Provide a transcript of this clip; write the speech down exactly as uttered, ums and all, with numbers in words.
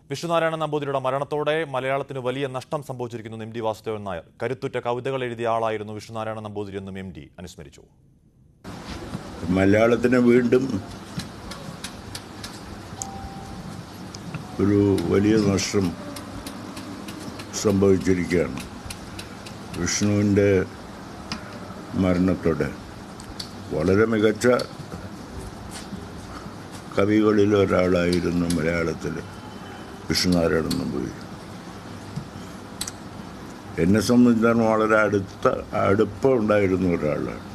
വിഷ്ണുനാരായണ നമ്പൂതിരിയുടെ മരണത്തോടെ മലയാളത്തിന് വലിയ നഷ്ടം സംഭവിച്ചിരിക്കുന്നു എം ഡി വാസുദേവൻ നായർ. കരുത്തുറ്റ കവിതകൾ എഴുതിയ ആളായിരുന്നു വിഷ്ണുനാരായണ നമ്പൂതിരി എന്നും എം ഡി അനുസ്മരിച്ചു. മലയാളത്തിന് വീണ്ടും ഒരു വലിയ നഷ്ടം സംഭവിച്ചിരിക്കുകയാണ്. വിഷ്ണുവിൻ്റെ മരണത്തോടെ വളരെ മികച്ച കവികളിൽ ഒരാളായിരുന്നു മലയാളത്തിൽ വിഷ്ണുനാരായണ നമ്പൂതിരി. എന്നെ സംബന്ധിച്ചാണ് വളരെ അടുത്ത അടുപ്പം ഉണ്ടായിരുന്ന ഒരാളാണ്.